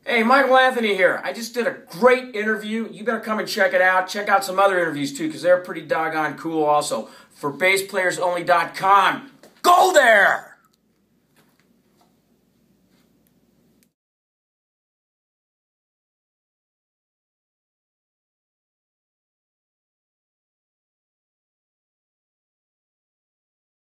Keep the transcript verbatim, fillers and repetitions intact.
Hey, Michael Anthony here. I just did a great interview. You better come and check it out. Check out some other interviews too, because they're pretty doggone cool also. For bass players only dot com. Go there!